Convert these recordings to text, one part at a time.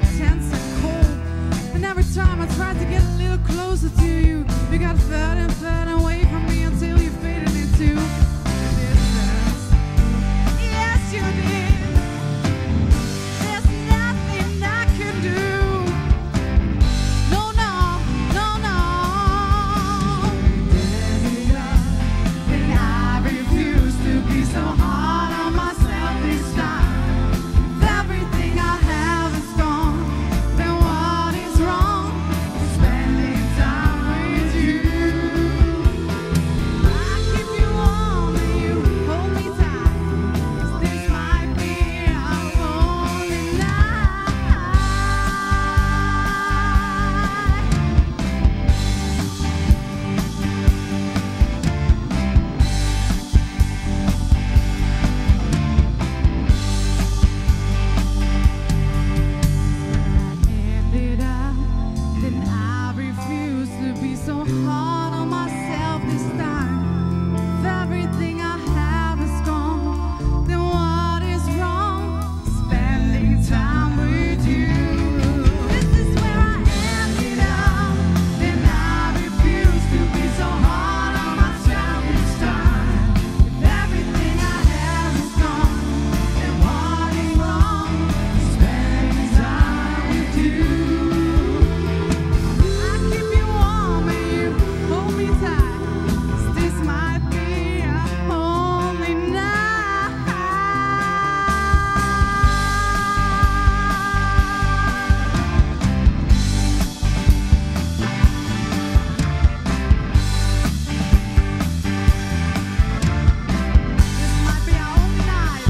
tense and cold. And every time I tried to get a little closer to you, you got further away from me until you faded into the distance. Yes, you did. There's nothing I can do. No, no, no, no. And I refuse to be so hard on myself this time. If everything I have is gone, then what is wrong? Spending time with you. I keep you warm and you hold me tight. 'Cause this might be our only night. Ended up, then I refuse to be so hard on myself this time. If everything I have is gone, then what is wrong? Spending time with you. This is where I ended up, then I refuse to be so hard on myself this time. If everything I have is gone, then what is wrong? Spending time with you. I keep you warm and you hold me tight. 'Cause this might be our only night. This might be our only night.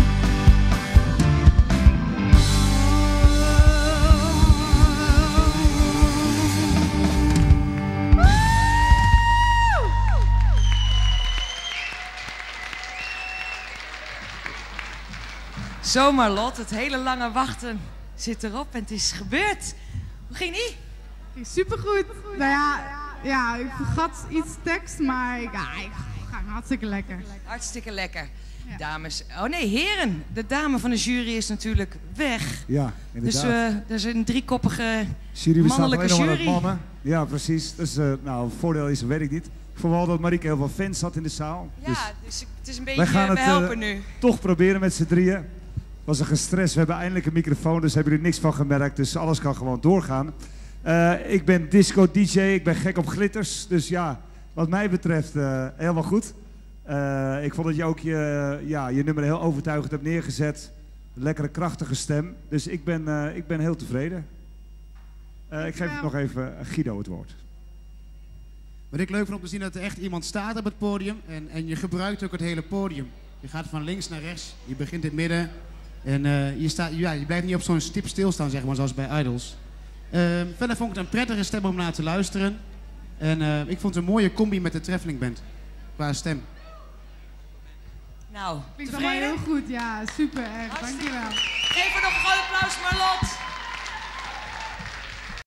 Zo Marlot, het hele lange wachten zit erop en het is gebeurd. Hoe ging die? Supergoed. Nou ja, ik vergat iets tekst, maar ik ga hartstikke lekker. Hartstikke lekker. Ja. Dames, oh nee, heren. De dame van de jury is natuurlijk weg. Ja, Dus inderdaad. er is een driekoppige Jury bestaat mannelijke alleen nog maar jury. uit mannen. Ja, precies. Dus nou, het voordeel is, weet ik niet. Ik vond wel dat Marieke heel veel fans had in de zaal. Ja, Dus dus het is een wij beetje, gaan we het helpen nu. toch proberen met z'n drieën. Het was een gestrest. We hebben eindelijk een microfoon, dus hebben jullie niks van gemerkt. Dus alles kan gewoon doorgaan. Ik ben disco DJ, ik ben gek op glitters. Dus ja, wat mij betreft helemaal goed. Ik vond dat je ook je nummer heel overtuigend hebt neergezet. Een lekkere, krachtige stem. Dus ik ben heel tevreden. Ik geef nog even Guido het woord. Wat ik leuk vond om te zien dat er echt iemand staat op het podium en je gebruikt ook het hele podium. Je gaat van links naar rechts, je begint in het midden en je blijft niet op zo'n stip stilstaan, zeg maar, zoals bij Idols. Verder vond ik het een prettige stem om naar te luisteren en ik vond het een mooie combi met de Traveling Band qua stem. Nou, Klinkt allemaal tevreden? heel goed, ja, super erg. Hartstikke Dankjewel. Geef er nog een groot applaus